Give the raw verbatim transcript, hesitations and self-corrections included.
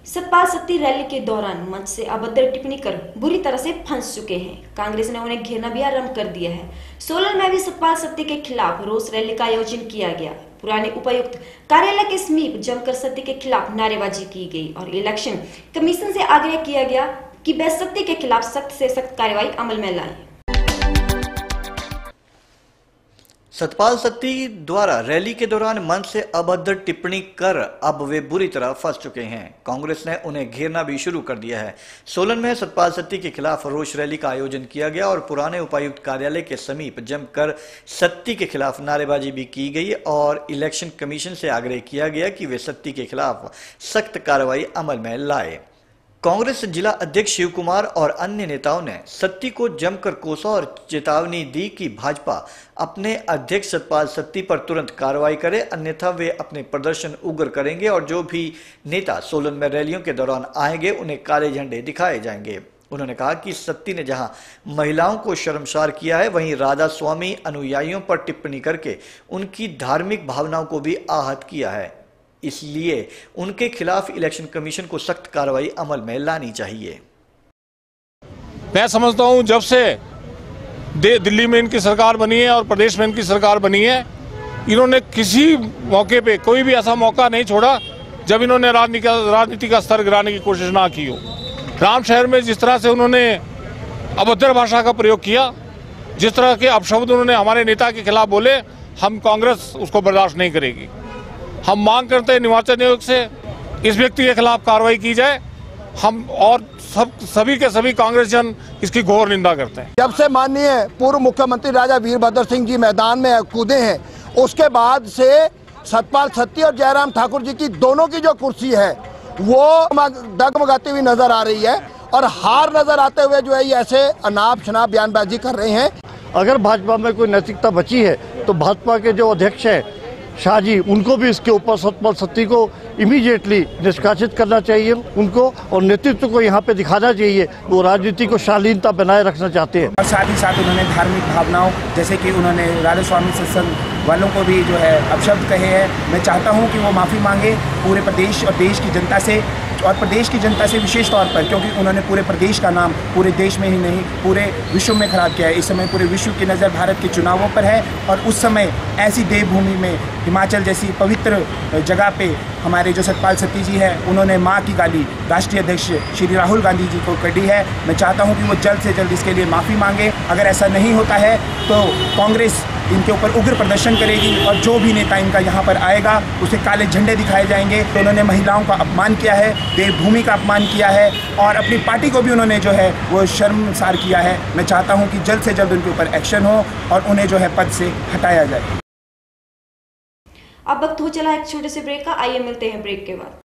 Satpal Satti rally के दौरान मंच से अभद्र टिप्पणी कर बुरी तरह से फंस चुके हैं। कांग्रेस ने उन्हें घेरना भी आरंभ कर दिया है। सोलन में भी सतपाल सत्ती के खिलाफ रोष रैली का आयोजन किया गया। पुराने उपायुक्त कार्यालय के समीप जमकर सत्ती के खिलाफ नारेबाजी की गई और इलेक्शन कमीशन से आग्रह किया गया कि वह सत्ती के खिलाफ सख्त से सख्त कार्रवाई अमल में लाए। सतपाल सत्ती द्वारा रैली के दौरान मंच से अभद्र टिप्पणी कर अब वे बुरी तरह फंस चुके हैं। कांग्रेस ने उन्हें घेरना भी शुरू कर दिया है। सोलन में सतपाल सत्ती के खिलाफ रोष रैली का आयोजन किया गया और पुराने उपायुक्त कार्यालय के समीप जमकर सत्ती के खिलाफ नारेबाजी भी की गई और इलेक्शन कमीशन से आग्रह किया गया कि वे सत्ती के खिलाफ सख्त कार्रवाई अमल में लाए। कांग्रेस जिला अध्यक्ष शिव कुमार और अन्य नेताओं ने सत्ती को जमकर कोसा और चेतावनी दी कि भाजपा अपने अध्यक्ष सतपाल सत्ती पर तुरंत कार्रवाई करे, अन्यथा वे अपने प्रदर्शन उग्र करेंगे और जो भी नेता सोलन में रैलियों के दौरान आएंगे उन्हें काले झंडे दिखाए जाएंगे। उन्होंने कहा कि सत्ती ने जहां महिलाओं को शर्मसार किया है, वहीं राधा स्वामी अनुयायियों पर टिप्पणी करके उनकी धार्मिक भावनाओं को भी आहत किया है। इसलिए उनके खिलाफ इलेक्शन कमीशन को सख्त कार्रवाई अमल में लानी चाहिए। मैं समझता हूं जब से दिल्ली में इनकी सरकार बनी है और प्रदेश में इनकी सरकार बनी है, इन्होंने किसी मौके पे कोई भी ऐसा मौका नहीं छोड़ा जब इन्होंने राजनीति राजनीति का स्तर गिराने की कोशिश ना की हो। राम शहर में जिस तरह से उन्होंने अभद्र भाषा का प्रयोग किया, जिस तरह के अपशब्द उन्होंने हमारे नेता के खिलाफ बोले, हम कांग्रेस उसको बर्दाश्त नहीं करेगी। हम मांग करते हैं निर्वाचन आयोग से इस व्यक्ति के खिलाफ कार्रवाई की जाए। हम और सब सभी के सभी कांग्रेस जन इसकी घोर निंदा करते हैं। जब से माननीय पूर्व मुख्यमंत्री राजा वीरभद्र सिंह जी मैदान में कूदे हैं, उसके बाद से सतपाल सत्ती और जयराम ठाकुर जी की दोनों की जो कुर्सी है वो डगमगाती हुई नजर आ रही है और हार नजर आते हुए जो है ये ऐसे अनाप शनाप बयानबाजी कर रहे हैं। अगर भाजपा में कोई नैतिकता बची है तो भाजपा के जो अध्यक्ष है शाह जी, उनको भी इसके ऊपर सतपाल सत्ती को इमीडिएटली निष्कासित करना चाहिए उनको, और नेतृत्व को यहाँ पे दिखाना चाहिए वो राजनीति को शालीनता बनाए रखना चाहते हैं। और साथ ही साथ उन्होंने धार्मिक भावनाओं, जैसे कि उन्होंने राधा स्वामी सत्संग वालों को भी जो है अपशब्द कहे हैं। मैं चाहता हूँ कि वो माफ़ी मांगे पूरे प्रदेश और देश की जनता से, और प्रदेश की जनता से विशेष तौर पर, क्योंकि उन्होंने पूरे प्रदेश का नाम पूरे देश में ही नहीं पूरे विश्व में खराब किया है। इस समय पूरे विश्व की नज़र भारत के चुनावों पर है और उस समय ऐसी देवभूमि में, हिमाचल जैसी पवित्र जगह पे हमारे जो सतपाल सत्ती जी हैं, उन्होंने माँ की गाली राष्ट्रीय अध्यक्ष श्री राहुल गांधी जी को कढ़ी है। मैं चाहता हूँ कि वो जल्द से जल्द इसके लिए माफ़ी मांगे। अगर ऐसा नहीं होता है तो कांग्रेस इनके ऊपर उग्र प्रदर्शन करेगी और जो भी नेता इनका यहाँ पर आएगा उसे काले झंडे दिखाए जाएंगे। तो उन्होंने महिलाओं का अपमान किया है, देवभूमि का अपमान किया है और अपनी पार्टी को भी उन्होंने जो है वो शर्मसार किया है। मैं चाहता हूँ कि जल्द से जल्द उनके ऊपर एक्शन हो और उन्हें जो है पद से हटाया जाए। अब वक्त हो चला एक छोटे से ब्रेक का, आइए मिलते हैं ब्रेक के बाद।